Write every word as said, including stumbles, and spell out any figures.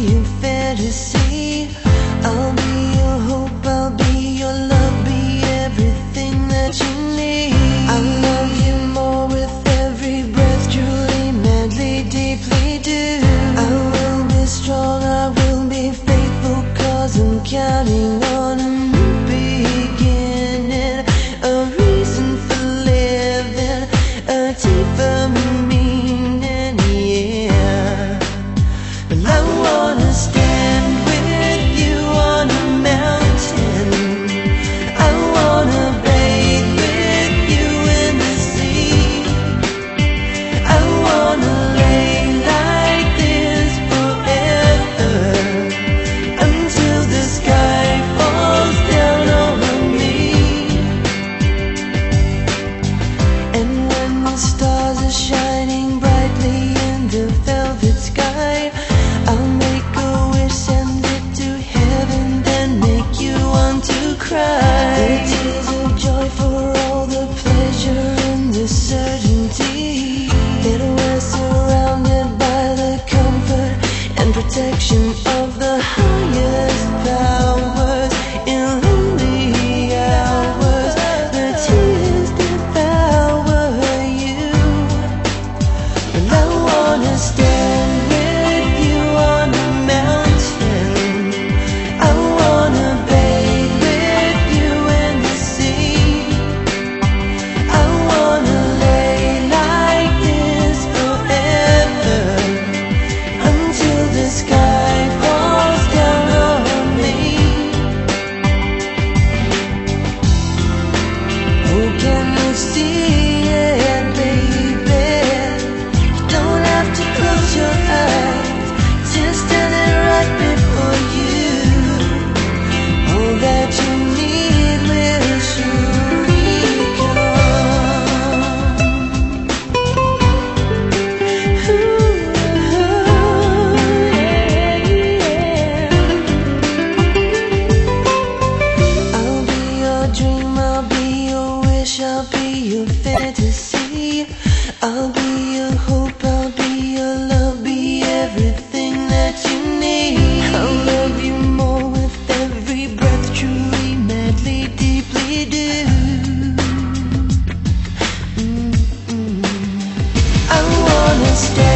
your fantasy. I'll be your hope, I'll be your love, be everything that you need. I love you more with every breath, truly, madly, deeply do. I will be strong, I will be faithful, cause I'm counting on a new beginning, a reason for living, a deeper meaning, yeah. Well, I wanna stand with you on a mountain, I wanna bathe with you in the sea, I wanna lay like this forever, until the sky falls down over me. And when the stars are shining brightly in the velvet sky, I'll make a wish, send it to heaven, then make you want to cry. The tears of joy for all the pleasure and the certainty that we're surrounded by the comfort and protection of the highest powers. In lonely hours, the tears devour you. Well, I wanna stand with you on a mountain, I wanna bathe with you in the sea, I wanna lay like this forever, until the sky falls down on me. Oh, can you see it, baby? You don't have to close your eyes, just standing right before you. All that you need will surely come. Ooh, yeah. I'll be your dream, I'll be your wish, I'll be your fantasy. I'll be your hope, I'll be your love, be everything that you need. I'll love you more with every breath, truly, madly, deeply do. Mm-mm. I wanna stay